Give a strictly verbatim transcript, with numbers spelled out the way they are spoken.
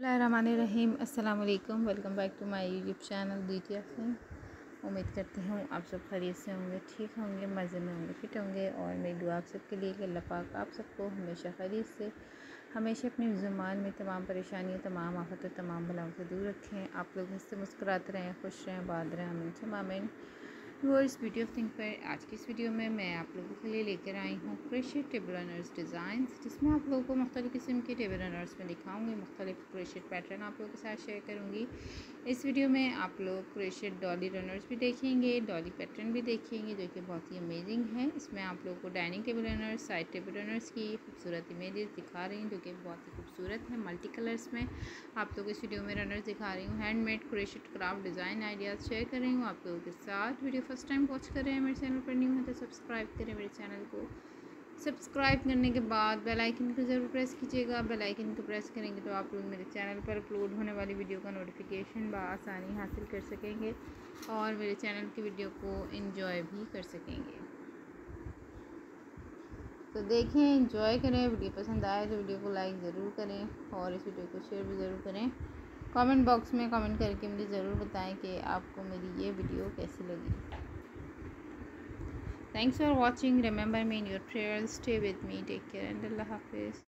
बिस्मिल्लाहिर्रहमानिर्रहीम। अस्सलाम वालेकुम। Welcome back to my YouTube channel beauty of Singh. उम्मीद करती हूँ आप सब खैरियत से होंगे, ठीक होंगे, मज़े में होंगे, फिट होंगे। और मेरी दुआ आप सबके लिए कि अल्लाह पाक आप सबको हमेशा खैरियत से, हमेशा अपनी ज़ुबान में तमाम परेशानियों, तमाम आफतों, तमाम बलाओं से दूर रखें। आप लोग हंसते मुस्कुराते रहें, खुश रहें, आबाद रहें, अमीन सुम्मा आमीन। व्यूअर्स, ब्यूटी ऑफ थिंग पर आज की इस वीडियो में मैं आप लोगों के लिए लेकर आई हूँ क्रोशेट टेबल रनर्स डिज़ाइंस, जिसमें आप लोगों को मुख्तलिफ़ किस्म के टेबल रनर्स में दिखाऊंगी। मुख्तलिफ क्रोशेट पैटर्न आप लोगों के साथ शेयर करूँगी। इस वीडियो में आप लोग क्रोशेट डॉली रनर्स भी देखेंगे, डॉली पैटर्न भी देखेंगे जो कि बहुत ही अमेजिंग है। इसमें आप लोगों को dining table runners, side table runners की खूबसूरत इमेजेस दिखा रही हूँ जो कि बहुत ही खूबसूरत है। मल्टी कलर्स में आप लोग इस वीडियो में रनर्स दिखा रही हूँ। Handmade crochet craft design ideas share कर रही हूँ आप लोगों के साथ। वीडियो फर्स्ट टाइम वॉच कर रहे हैं, मेरे चैनल पर न्यू है तो सब्सक्राइब करें मेरे चैनल को। सब्सक्राइब करने के बाद बेल आइकन को ज़रूर प्रेस कीजिएगा। बेल आइकन को प्रेस करेंगे तो आप लोग मेरे चैनल पर अपलोड होने वाली वीडियो का नोटिफिकेशन बआसानी हासिल कर सकेंगे और मेरे चैनल की वीडियो को एंजॉय भी कर सकेंगे। तो देखें, एंजॉय करें। वीडियो पसंद आए तो वीडियो को लाइक ज़रूर करें और इस वीडियो को शेयर भी ज़रूर करें। कमेंट बॉक्स में कमेंट करके मुझे ज़रूर बताएं कि आपको मेरी ये वीडियो कैसी लगी। Thanks for watching. Remember me in your prayers. Stay with me. Take care and Allah Hafiz.